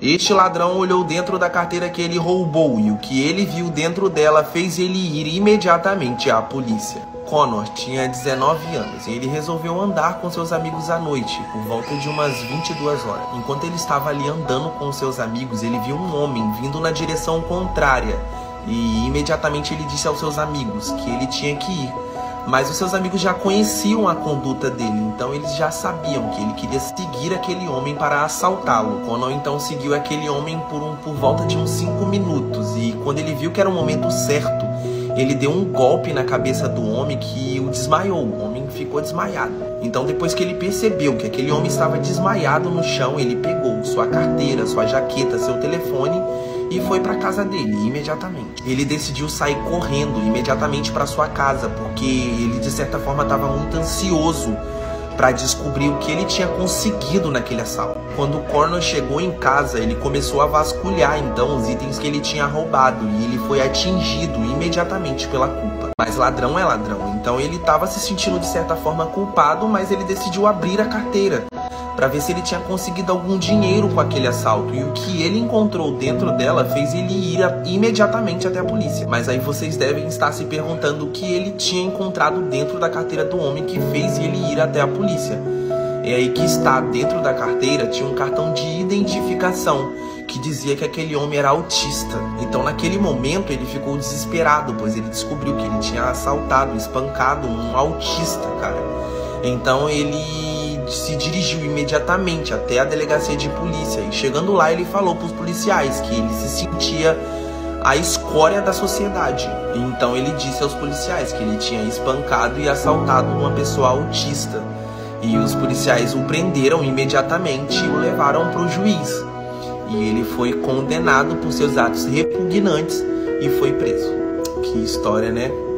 Este ladrão olhou dentro da carteira que ele roubou e o que ele viu dentro dela fez ele ir imediatamente à polícia. Connor tinha 19 anos e ele resolveu andar com seus amigos à noite, por volta de umas 22 horas. Enquanto ele estava ali andando com seus amigos, ele viu um homem vindo na direção contrária e imediatamente ele disse aos seus amigos que ele tinha que ir. Mas os seus amigos já conheciam a conduta dele, então eles já sabiam que ele queria seguir aquele homem para assaltá-lo. Connor então seguiu aquele homem por volta de uns 5 minutos e quando ele viu que era o momento certo, ele deu um golpe na cabeça do homem que o desmaiou. O homem ficou desmaiado. Então depois que ele percebeu que aquele homem estava desmaiado no chão, ele pegou sua carteira, sua jaqueta, seu telefone e foi para casa dele imediatamente. Ele decidiu sair correndo imediatamente para sua casa, porque ele de certa forma estava muito ansioso para descobrir o que ele tinha conseguido naquele assalto. Quando o Connor chegou em casa, ele começou a vasculhar então os itens que ele tinha roubado e ele foi atingido imediatamente pela culpa. Mas ladrão é ladrão, então ele estava se sentindo de certa forma culpado, mas ele decidiu abrir a carteira para ver se ele tinha conseguido algum dinheiro com aquele assalto. E o que ele encontrou dentro dela fez ele ir imediatamente até a polícia. Mas aí vocês devem estar se perguntando o que ele tinha encontrado dentro da carteira do homem que fez ele ir até a polícia. É aí que está, dentro da carteira tinha um cartão de identificação que dizia que aquele homem era autista. Então naquele momento ele ficou desesperado, pois ele descobriu que ele tinha assaltado, espancado um autista, cara. Então ele se dirigiu imediatamente até a delegacia de polícia e chegando lá ele falou para os policiais que ele se sentia a escória da sociedade. Então ele disse aos policiais que ele tinha espancado e assaltado uma pessoa autista. E os policiais o prenderam imediatamente e o levaram para o juiz. E ele foi condenado por seus atos repugnantes e foi preso. Que história, né?